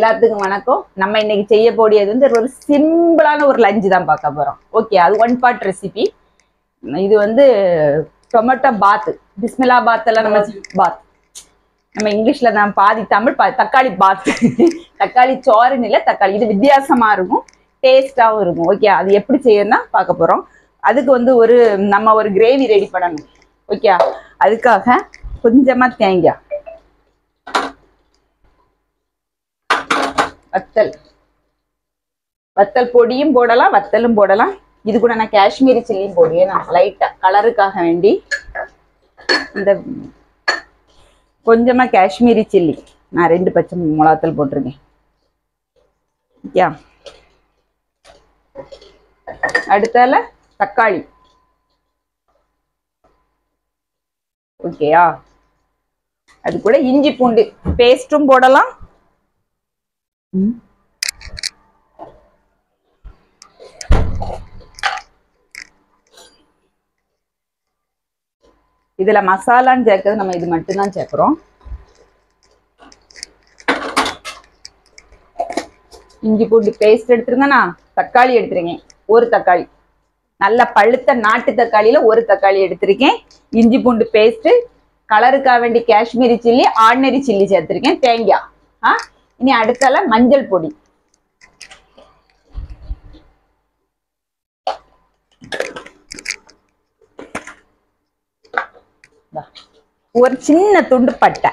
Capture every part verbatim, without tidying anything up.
எல்லாத்துக்கும் வணக்கம். நம்ம இன்னைக்கு செய்ய போடியது வந்து ஒரு சிம்பிளான ஒரு லஞ்ச் தான் பார்க்க போறோம். ஓகே, அது ஒன் பார்ட் ரெசிபி. இது வந்து டொமேட்டோ பாத், பிஸ்மிலா பாத் எல்லாம் நம்ம பாத் நம்ம இங்கிலீஷ்ல நான் பாதி தமிழ் பாதி தக்காளி பாத். தக்காளி சோறுன்னு இல்லை, தக்காளி. இது வித்தியாசமா இருக்கும், டேஸ்டாகவும் இருக்கும். ஓகே, அது எப்படி செய்யணும்னா பார்க்க போறோம். அதுக்கு வந்து ஒரு நம்ம ஒரு கிரேவி ரெடி பண்ணணும். ஓகே, அதுக்காக கொஞ்சமா தேங்காய், வத்தல், வத்தல் பொடியும் போடலாம், வத்தலும் போடலாம். இது கூட நான் காஷ்மீரி சில்லியும் போடுவேன், நான் லைட்டா கலருக்காக வேண்டி. இந்த கொஞ்சமா காஷ்மீரி சில்லி, நான் ரெண்டு பச்சை மிளகாத்தல் போட்டிருக்கேன். ஓகே, அடுத்தால தக்காளி. ஓகேயா, அது கூட இஞ்சி பூண்டு பேஸ்டும் போடலாம். இதுல மசாலான்னு சேர்க்கிறது நம்ம இது மட்டும்தான் சேர்க்கிறோம். இஞ்சி பூண்டு பேஸ்ட் எடுத்துருங்கண்ணா. தக்காளி எடுத்துருக்கேன், ஒரு தக்காளி, நல்ல பழுத்த நாட்டு தக்காளியில ஒரு தக்காளி எடுத்திருக்கேன். இஞ்சி பூண்டு பேஸ்ட், கலருக்காக வேண்டி காஷ்மீரி சில்லி, ஆர்டினரி சில்லி சேர்த்திருக்கேன், தேங்காய். ஆ இனி அடுத்தால மஞ்சள் பொடி, ஒரு சின்ன துண்டு பட்டை,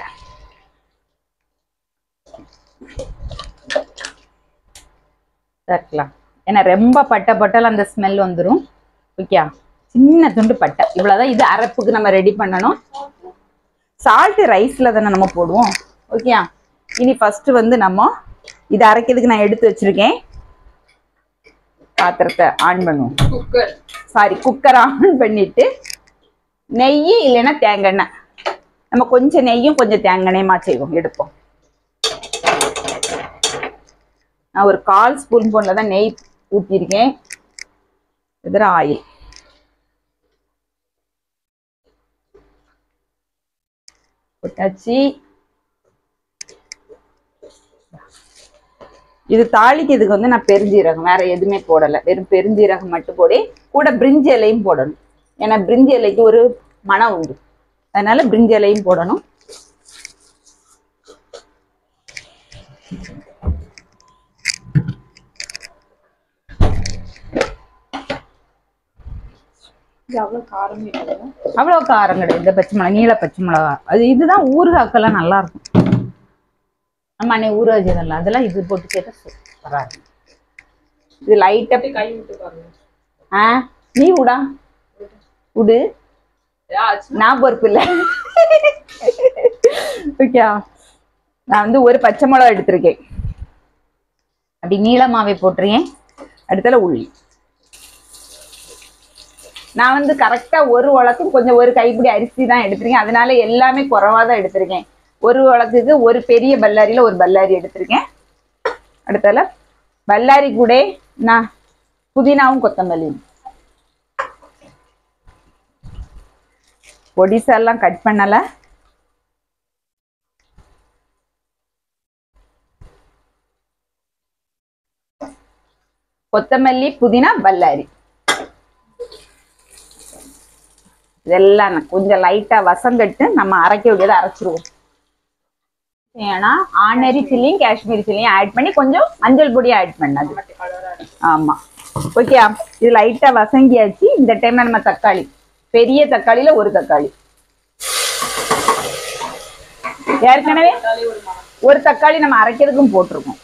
சேர்க்கலாம். ஏன்னா ரொம்ப பட்டை பட்டால அந்த ஸ்மெல் வந்துடும். ஓகே, சின்ன துண்டு பட்டை, இவ்வளவுதான். இது அரைப்புக்கு நம்ம ரெடி பண்ணணும். சால்ட் ரைஸ்ல தானே நம்ம போடுவோம். ஓகே, இனி ஃபர்ஸ்ட் வந்து நம்ம இதை அரைக்கிறதுக்கு நான் எடுத்து வச்சிருக்கேன். பாத்திரத்தை ஆன் பண்ணுவோம். குக்கர் சாரி குக்கர் ஆன் பண்ணிட்டு நெய் இல்லைன்னா தேங்காய் எண்ணெய், நம்ம கொஞ்சம் நெய்யும் கொஞ்சம் தேங்காய் எண்ணெயுமா செய்வோம், எடுப்போம். நான் ஒரு கால் ஸ்பூன் போல தான் நெய் ஊற்றிருக்கேன். இதில் ஆயில், போட்டாச்சு. இது தாளிக்கிறதுக்கு வந்து நான் பெருஞ்சீரகம் வேற எதுவுமே போடலை, வெறும் பெருஞ்சீரகம் மட்டும் போடி, கூட பிரிஞ்சி இலையும் போடணும். ஏன்னா பிரிஞ்சி இலைக்கு ஒரு மனம் உண்டு, அதனால பிரிஞ்சி இலையும் போடணும். அவ்வளவு காரம் அவ்வளவு காரம் கிடையாது. இந்த பச்சை மிளகா, நீல பச்சை மிளகா, அது இதுதான் ஊறுகாக்கெல்லாம் நல்லா இருக்கும். நம்ம அன்னைக்கு ஊற வச்சதெல்லாம் அதெல்லாம் இது போட்டு சேர்த்தா சூப்பரா இருக்கும். இது லைட்டா கை விட்டு பாருங்க. ஆ நீ விடா விடு, நான் பொறுப்பு இல்லை. ஓகே, நான் வந்து ஒரு பச்சை மிளகா எடுத்திருக்கேன், அப்படி நீளமாவே போட்டிருக்கேன். அடுத்தால உள்ளி. நான் வந்து கரெக்டா ஒரு உலக்கும் கொஞ்சம் ஒரு கைப்பிடி அரிசி தான் எடுத்திருக்கேன், அதனால எல்லாமே குறைவா தான் எடுத்திருக்கேன். ஒரு உலக்குக்கு ஒரு பெரிய பல்லாரியில ஒரு பல்லாரி எடுத்திருக்கேன். அடுத்தால பல்லாரி கூட நான் புதினாவும் கொத்தமல்லியும் பொடிசெல்லாம் கட் பண்ணல. கொத்தமல்லி, புதினா, பல்லாரி இதெல்லாம் கொஞ்சம் லைட்டா வசங்கட்டு நம்ம அரைக்க வேண்டியதை அரைச்சிருவோம். ஏன்னா ஆர்டினரி சில்லியும் காஷ்மீரி சில்லியும் ஆட் பண்ணி கொஞ்சம் மஞ்சள் பொடியும் ஆட் பண்ணது. ஆமா, ஓகே. இது லைட்டா வசங்கியாச்சு. இந்த டைம்ல நம்ம தக்காளி, பெரிய தக்காளியில ஒரு தக்காளி, ஏற்கனவே ஒரு தக்காளி நம்ம அரைக்கிறதுக்கும் போட்டிருக்கோம்.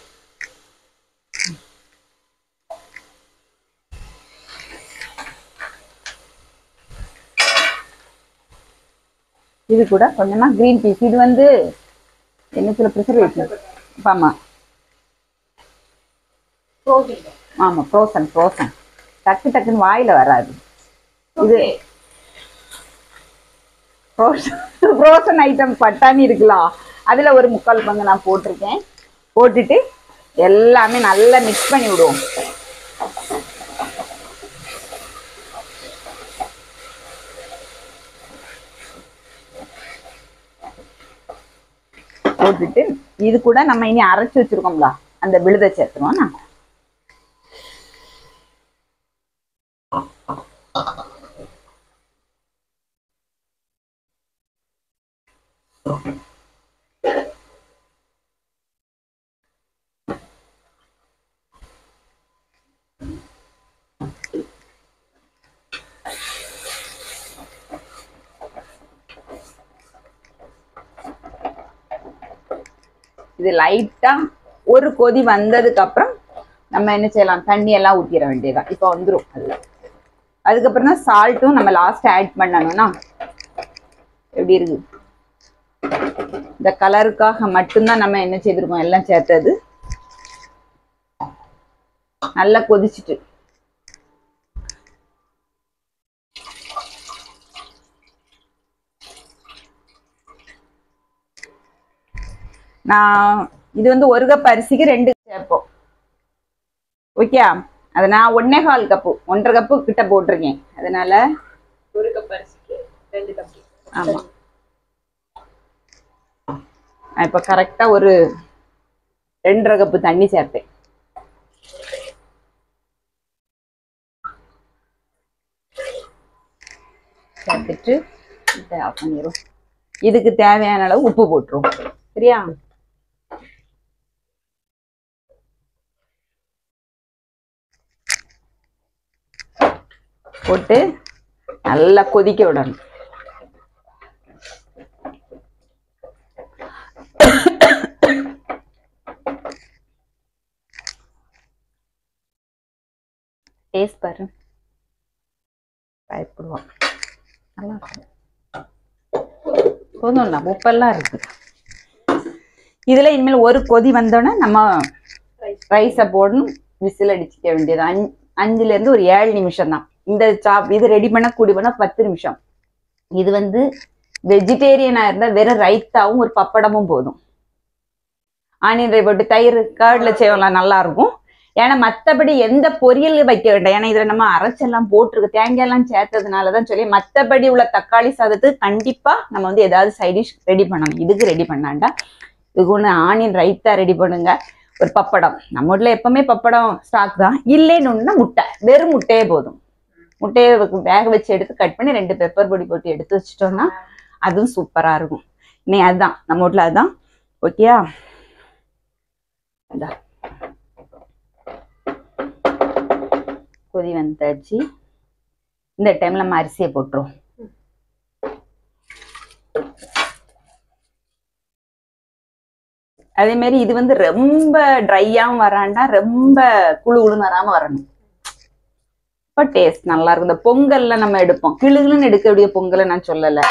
இது கூட கொஞ்சமா கிரீன் பீஸ், இது வந்து என்ன சில ப்ரிசர்வேட்டிவ். ஆமா ஆமா, ஃப்ரோசன் ஃப்ரோசன் டக்கு டக்குன்னு வாயில வராது. இது ஃப்ரோசன் ஐட்டம் பட்டாணி இருக்கலாம், அதுல ஒரு முக்கால் பங்கு நான் போட்டிருக்கேன். போட்டுட்டு எல்லாமே நல்லா மிக்ஸ் பண்ணி விடுவோம். போட்டுட்டு இது கூட நம்ம இனி அரைச்சு வச்சிருக்கோம்ல அந்த விழுதை சேர்த்துருவோம். நான் இது லைட்டா ஒரு கொதி வந்ததுக்கு அப்புறம் நம்ம என்ன செய்யலாம், தண்ணி எல்லாம் ஊத்திர வேண்டியதான். இப்போ வந்துடும் அதுல. அதுக்கப்புறம் தான் சால்ட்டும் நம்ம லாஸ்ட் ஆட் பண்ணணும்னா எப்படி இருக்கு, இந்த கலருக்காக மட்டும்தான் நம்ம என்ன செய்திருக்கோம் எல்லாம் சேர்த்தது. நல்லா கொதிச்சுட்டு நான் இது வந்து ஒரு கப் அரிசிக்கு ரெண்டு சேர்ப்போம். ஓகே, அதை நான் ஒன்னே கால் கப்பு ஒன்றரை கப்பு கிட்ட போட்டிருக்கேன். அதனால ஒரு கப் அரிசிக்கு ரெண்டு கப். ஆமா, இப்ப கரெக்டா ஒரு ரெண்டரை கப்பு தண்ணி சேர்ப்பேன். சேர்த்துட்டு ஆஃப் பண்ணிடும். இதுக்கு தேவையான அளவு உப்பு போட்டுரும். சரியா, போட்டு நல்லா கொதிக்க விடணும். டேஸ்ட் பாரு, பயப்படுவான். நல்லா போதும்ல, உப்பெல்லாம் இருக்கு. இதுல இனிமேல் ஒரு கொதி வந்தோடனே நம்ம ரைஸை போடணும். விசில் அடிச்சுக்க வேண்டியது. அஞ்சு அஞ்சுல இருந்து ஒரு ஏழு நிமிஷம் தான் இந்த சாப். இது ரெடி பண்ண கூடி பண்ண பத்து நிமிஷம். இது வந்து வெஜிடேரியனா இருந்தா வெறும் ரைத்தாவும் ஒரு பப்படமும் போதும். ஆனியன் ரை போட்டு தயிர் கர்ட்ல செய்யலாம், நல்லா இருக்கும். ஏன்னா மற்றபடி எந்த பொரியல் வைக்க வேண்டாம். ஏன்னா இதுல நம்ம அரைச்செல்லாம் போட்டிருக்கு, தேங்காய் எல்லாம் சேர்த்ததுனாலதான் சொல்லி மற்றபடி உள்ள தக்காளி சாதத்துக்கு கண்டிப்பா நம்ம வந்து ஏதாவது சைடிஷ் ரெடி பண்ணணும். இதுக்கு ரெடி பண்ணாண்டா இதுக்கு ஒன்று ஆனியன் ரைத்தா ரெடி பண்ணுங்க. ஒரு பப்படம், நம்ம வீட்டில் எப்பவுமே பப்படம் ஸ்டாக் தான். இல்லைன்னு முட்டை, வெறும் முட்டையே போதும். முட்டையை வேக வச்சு எடுத்து கட் பண்ணி ரெண்டு பெப்பர் பொடி போட்டு எடுத்து வச்சுட்டோம்னா அதுவும் சூப்பரா இருக்கும். நீ அதுதான் நம்ம வீட்டில் அதுதான். ஓகேயா, அதான் கொதி வந்தாச்சு. இந்த டைம்ல நம்ம அரிசியை போட்டுரும். அதே மாதிரி இது வந்து ரொம்ப ட்ரையாவும் வராண்டா, ரொம்ப குழு குழுன்னு வராம வரணும். இப்ப டேஸ்ட் நல்லா இருக்கும். இந்த பொங்கல்ல நம்ம எடுப்போம், கிளுகிளுன்னு எடுக்கக்கூடிய பொங்கலை நான் சொல்லல.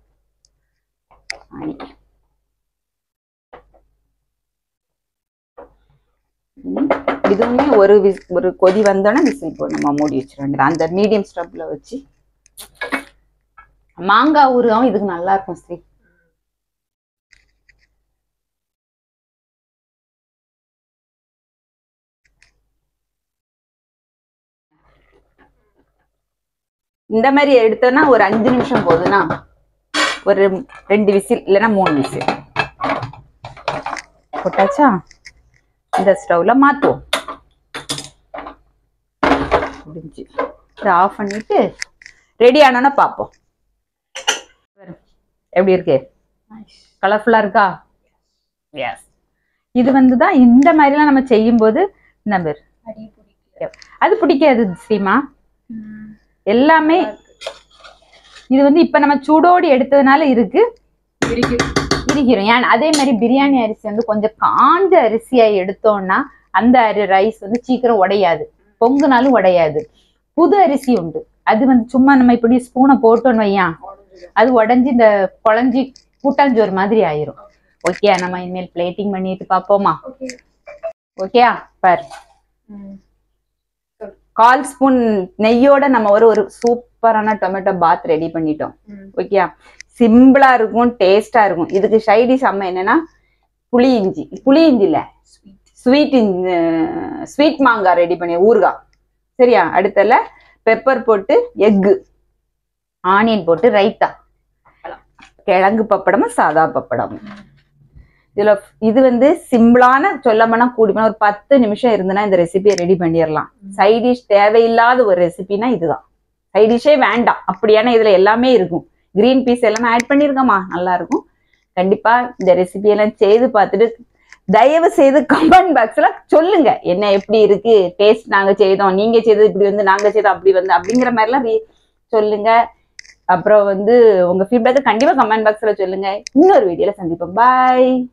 இதுவுமே ஒரு ஒரு கொதி வந்தோன்னா விசில் போ நம்ம மூடி வச்சிட வேண்டியது. அந்த மீடியம் ஸ்டவ்ல வச்சு. மாங்காய் ஊறுகாவும் இதுக்கு நல்லா இருக்கும் ஸ்ரீ. இந்த மாதிரி எடுத்தோன்னா ஒரு அஞ்சு நிமிஷம் போதுன்னா ஒரு ரெண்டு விசில் இல்லைன்னா மூணு விசில் போட்டாச்சா. இந்த ஸ்டவ்ல மாத்துவோம். முடிஞ்சு இதை ஆஃப் பண்ணிட்டு ரெடி ஆனோன்னா பார்ப்போம். எப்படி இருக்கு, கலர்ஃபுல்லா இருக்கா? எஸ். இது வந்துதான் இந்த மாதிரிலாம் நம்ம செய்யும்போது நம்ம அது பிடிக்காது ஸ்ரீமா. எல்லாமே இது வந்து இப்ப நம்ம சூடோடு எடுத்ததுனால இருக்கு இருக்கிறோம். ஏன் அதே மாதிரி பிரியாணி அரிசி வந்து கொஞ்சம் காஞ்ச அரிசியா எடுத்தோம்னா அந்த அரி ரைஸ் வந்து சீக்கிரம் உடையாது, பொங்குனாலும் உடையாது. புது அரிசி உண்டு, அது வந்து சும்மா நம்ம இப்படி ஸ்பூனை போட்டோன்னு வையான் அது உடஞ்சி இந்த குழஞ்சி கூட்டாஞ்சோறு மாதிரி ஆயிரும். ஓகே, நம்ம இனிமேல் பிளேட்டிங் பண்ணிட்டு பாப்போமா? ஓகேயா, பாரு கால் ஸ்பூன் நெய்யோட நம்ம ஒரு ஒரு சூப்பரான டொமேட்டோ பாத் ரெடி பண்ணிட்டோம். ஓகேயா, சிம்பிளா இருக்கும், டேஸ்டா இருக்கும். இதுக்கு சைடிஷ் அம்மா என்னன்னா புளி இஞ்சி, புளி இஞ்சி இல்ல ஸ்வீட் இஞ்சி, ஸ்வீட் மாங்காய் ரெடி பண்ணி ஊறுகாய். சரியா, அடுத்தல பெப்பர் போட்டு எக்கு, ஆனியன் போட்டு ரைத்தா, கிழங்கு பப்படமும் சாதா பப்படமும். இதுல இது வந்து சிம்பிளான சொல்ல போனா கூடி போனா ஒரு பத்து நிமிஷம் இருந்துன்னா இந்த ரெசிபியை ரெடி பண்ணிடலாம். சைட் டிஷ் தேவையில்லாத ஒரு ரெசிபினா இதுதான். சைட் டிஷ்ஷே வேண்டாம் அப்படியான இதுல எல்லாமே இருக்கும். கிரீன் பீஸ் எல்லாமே ஆட் பண்ணிருக்கோமா, நல்லா இருக்கும். கண்டிப்பா இந்த ரெசிபியெல்லாம் செய்து பார்த்துட்டு தயவு செய்து கமெண்ட் பாக்ஸ்ல சொல்லுங்க என்ன எப்படி இருக்கு டேஸ்ட், நாங்க செய்தோம் நீங்க செய்தது இப்படி வந்து நாங்க செய்தோம் அப்படி வந்து அப்படிங்கிற மாதிரிலாம் சொல்லுங்க. அப்புறம் வந்து உங்க ஃபீட்பேக்கை கண்டிப்பா கமெண்ட் பாக்ஸ்ல சொல்லுங்க. இன்னொரு வீடியோல சந்திப்போம். பாய்.